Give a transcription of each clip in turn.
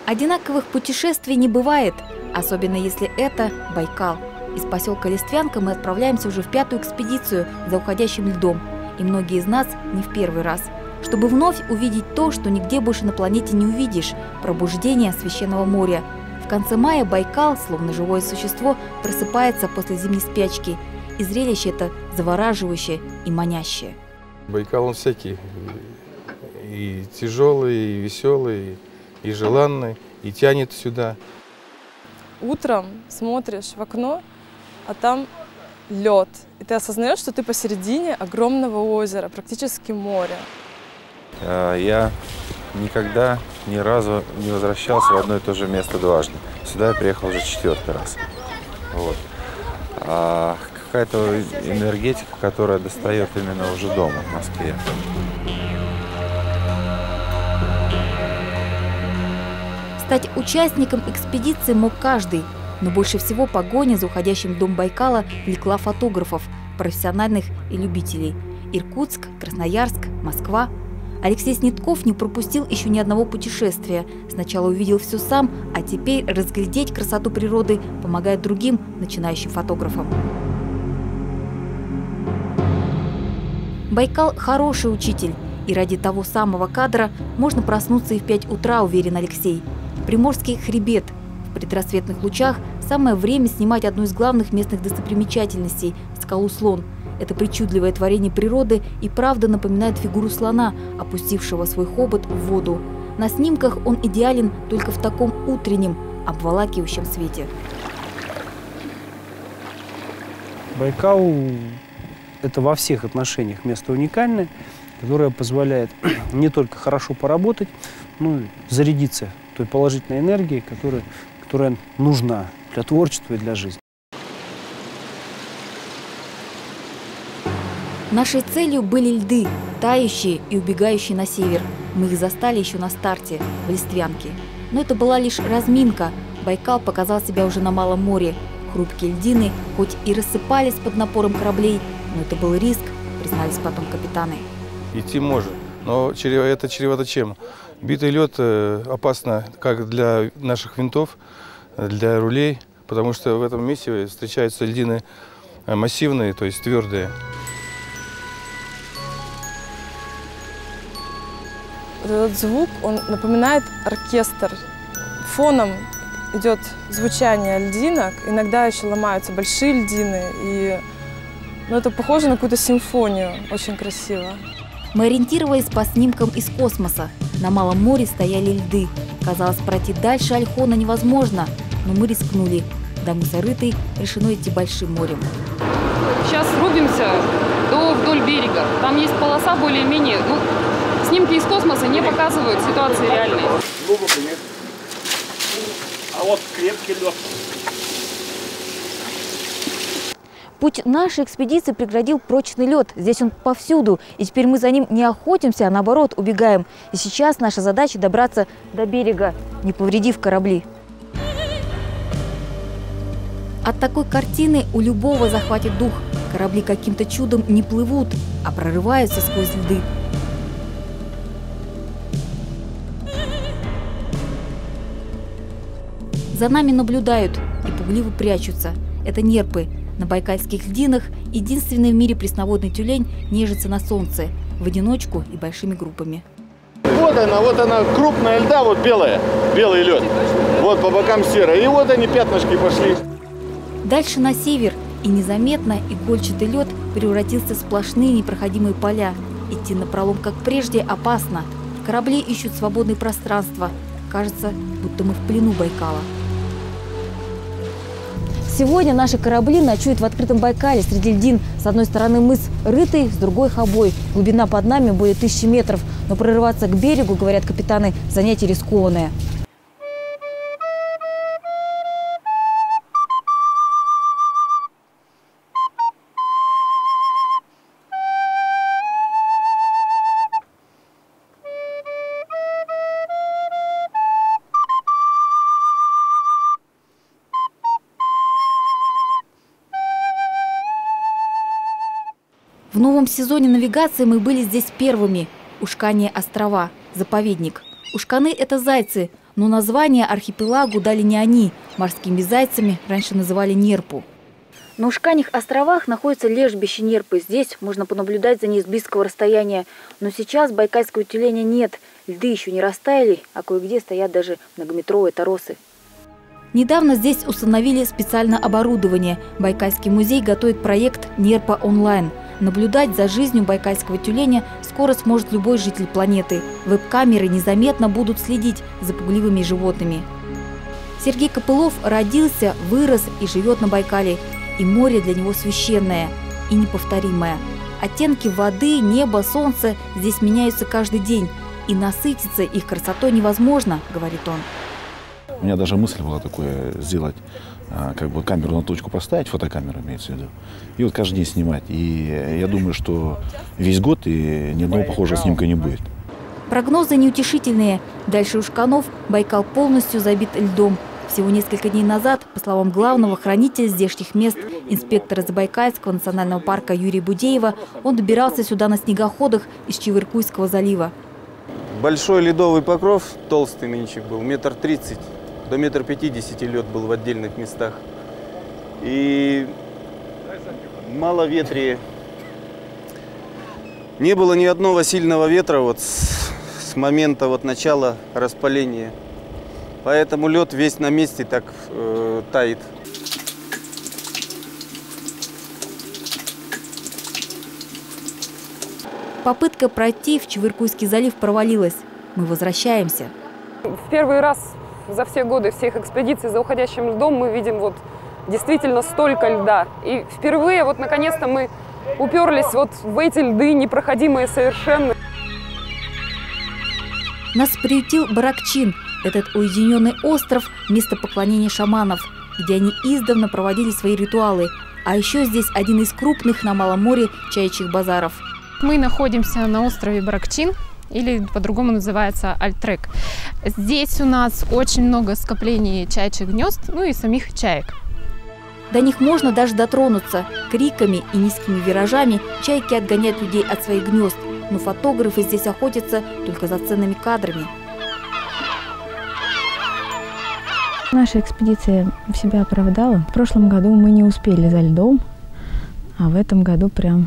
Одинаковых путешествий не бывает, особенно если это Байкал. Из поселка Листвянка мы отправляемся уже в 5-ю экспедицию за уходящим льдом. И многие из нас не в первый раз. Чтобы вновь увидеть то, что нигде больше на планете не увидишь – пробуждение священного моря. В конце мая Байкал, словно живое существо, просыпается после зимней спячки. И зрелище это завораживающее и манящее. Байкал он всякий. И тяжелый, и веселый, и желанный, и тянет сюда. Утром смотришь в окно, а там лед. И ты осознаешь, что ты посередине огромного озера, практически моря. Я никогда ни разу не возвращался в одно и то же место дважды. Сюда я приехал уже 4-й раз. Вот. Какая-то энергетика, которая достает именно уже дома в Москве. Стать участником экспедиции мог каждый, но больше всего погоня за уходящим дом Байкала влекла фотографов, профессиональных и любителей. Иркутск, Красноярск, Москва. Алексей Снетков не пропустил еще ни одного путешествия. Сначала увидел все сам, а теперь разглядеть красоту природы помогает другим начинающим фотографам. Байкал – хороший учитель, и ради того самого кадра можно проснуться и в 5 утра, уверен Алексей. Приморский хребет. В предрассветных лучах самое время снимать одну из главных местных достопримечательностей – скалу Слон. Это причудливое творение природы и правда напоминает фигуру слона, опустившего свой хобот в воду. На снимках он идеален только в таком утреннем, обволакивающем свете. Байкал – это во всех отношениях место уникальное, которое позволяет не только хорошо поработать, но и зарядиться той положительной энергией, которая нужна для творчества и для жизни. Нашей целью были льды, тающие и убегающие на север. Мы их застали еще на старте, в Листвянке. Но это была лишь разминка. Байкал показал себя уже на Малом море. Хрупкие льдины хоть и рассыпались под напором кораблей, но это был риск, признались потом капитаны. Идти можно, но это чревато чем? Битый лед опасно как для наших винтов, для рулей, потому что в этом месте встречаются льдины массивные, то есть твердые. Этот звук, он напоминает оркестр. Фоном идет звучание льдинок, иногда еще ломаются большие льдины, это похоже на какую-то симфонию, очень красиво. Мы ориентировались по снимкам из космоса. На Малом море стояли льды. Казалось, пройти дальше Ольхона невозможно, но мы рискнули. До мыса Рытой решено идти большим морем. Сейчас рубимся вдоль берега. Там есть полоса более-менее. Снимки из космоса не показывают ситуации реальной. Глубоко нет. А вот крепкий лед. Путь нашей экспедиции преградил прочный лед. Здесь он повсюду. И теперь мы за ним не охотимся, а наоборот убегаем. И сейчас наша задача добраться до берега, не повредив корабли. От такой картины у любого захватит дух. Корабли каким-то чудом не плывут, а прорываются сквозь льды. За нами наблюдают и пугливо прячутся. Это нерпы. На байкальских льдинах единственный в мире пресноводный тюлень нежится на солнце, в одиночку и большими группами. Вот она, крупная льда, вот белый лед. Вот по бокам серая. И вот они, пятнышки пошли. Дальше на север, и незаметно игольчатый лед превратился в сплошные непроходимые поля. Идти напролом, как прежде, опасно. Корабли ищут свободное пространство. Кажется, будто мы в плену Байкала. Сегодня наши корабли ночуют в открытом Байкале среди льдин. С одной стороны мыс Рытый, с другой Хобой. Глубина под нами более 1000 метров. Но прорываться к берегу, говорят капитаны, занятие рискованное. В новом сезоне навигации мы были здесь первыми. Ушканье острова, заповедник. Ушканы – это зайцы. Но название архипелагу дали не они. Морскими зайцами раньше называли нерпу. На Ушканьих островах находится лежбище нерпы. Здесь можно понаблюдать за ней с близкого расстояния. Но сейчас байкальского тюленя нет. Льды еще не растаяли, а кое-где стоят даже многометровые торосы. Недавно здесь установили специальное оборудование. Байкальский музей готовит проект «Нерпа онлайн». Наблюдать за жизнью байкальского тюленя скоро сможет любой житель планеты. Веб-камеры незаметно будут следить за пугливыми животными. Сергей Копылов родился, вырос и живет на Байкале. И море для него священное и неповторимое. Оттенки воды, неба, солнца здесь меняются каждый день. И насытиться их красотой невозможно, говорит он. У меня даже мысль была такое сделать, как бы камеру на точку поставить, фотокамеру имеется в виду, и вот каждый день снимать. И я думаю, что весь год и ни одного похожего снимка не будет. Прогнозы неутешительные. Дальше Ушканов Байкал полностью забит льдом. Всего несколько дней назад, по словам главного хранителя здешних мест, инспектора Забайкальского национального парка Юрия Будеева, он добирался сюда на снегоходах из Чевыркуйского залива. Большой ледовый покров, толстый нынче был, 1,30 м, до 1,50 м лед был в отдельных местах. И мало ветрия. Не было ни одного сильного ветра вот с момента вот начала распаления. Поэтому лед весь на месте так тает. Попытка пройти в Чевыркуйский залив провалилась. Мы возвращаемся. В первый раз за все годы всех экспедиций за уходящим льдом мы видим вот действительно столько льда. И впервые вот наконец-то мы уперлись вот в эти льды, непроходимые совершенно. Нас приютил Баракчин. Этот уединенный остров – место поклонения шаманов, где они издавна проводили свои ритуалы. А еще здесь один из крупных на Малом море чаячьих базаров. Мы находимся на острове Баракчин, или по-другому называется Альтрек. Здесь у нас очень много скоплений чаячьих гнезд, ну и самих чаек. До них можно даже дотронуться. Криками и низкими виражами чайки отгоняют людей от своих гнезд. Но фотографы здесь охотятся только за ценными кадрами. Наша экспедиция себя оправдала. В прошлом году мы не успели за льдом, а в этом году прям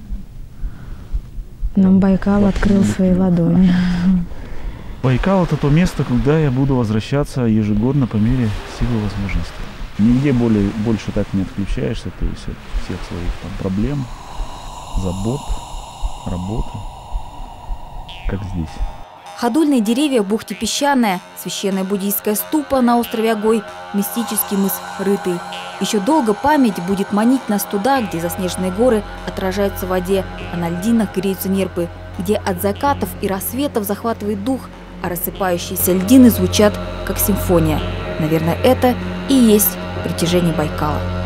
нам Байкал открыл свои ладони. Байкал – это то место, куда я буду возвращаться ежегодно по мере силы и возможностей. Нигде больше так не отключаешься, то есть от всех своих там проблем, забот, работы, как здесь. Ходульные деревья в бухте Песчаная, священная буддийская ступа на острове Огой, мистический мыс Рытый. Еще долго память будет манить нас туда, где заснеженные горы отражаются в воде, а на льдинах греются нерпы, где от закатов и рассветов захватывает дух, а рассыпающиеся льдины звучат как симфония. Наверное, это и есть притяжение Байкала.